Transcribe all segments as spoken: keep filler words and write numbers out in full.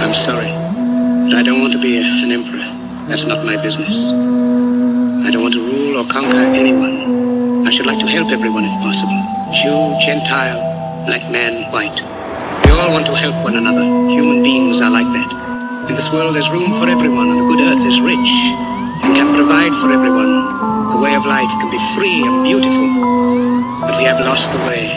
I'm sorry, but I don't want to be a, an emperor. That's not my business. I don't want to rule or conquer anyone. I should like to help everyone if possible. Jew, Gentile, black man, white. We all want to help one another. Human beings are like that. In this world there's room for everyone, and the good earth is rich and can provide for everyone. The way of life can be free and beautiful, but we have lost the way.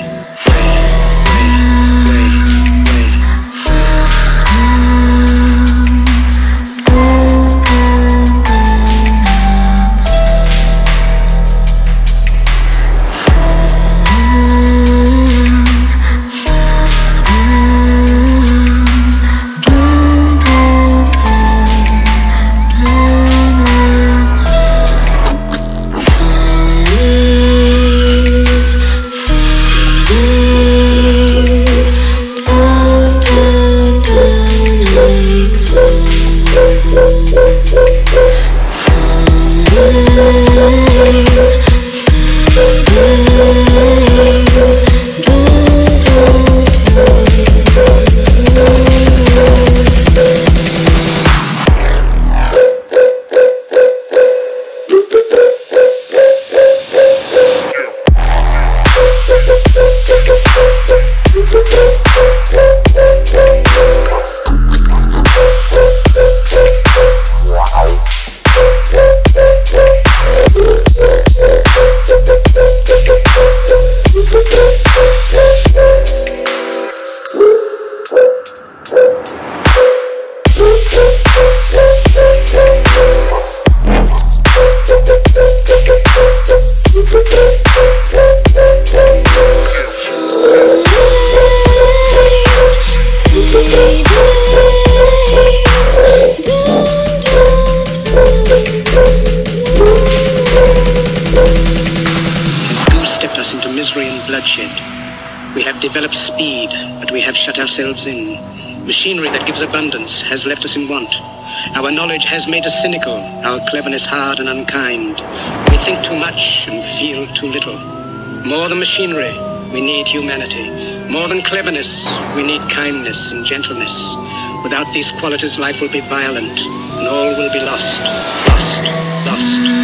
We have developed speed, but we have shut ourselves in. Machinery that gives abundance has left us in want. Our knowledge has made us cynical, our cleverness hard and unkind. We think too much and feel too little. More than machinery, we need humanity. More than cleverness, we need kindness and gentleness. Without these qualities, life will be violent, and all will be lost, lost, lost.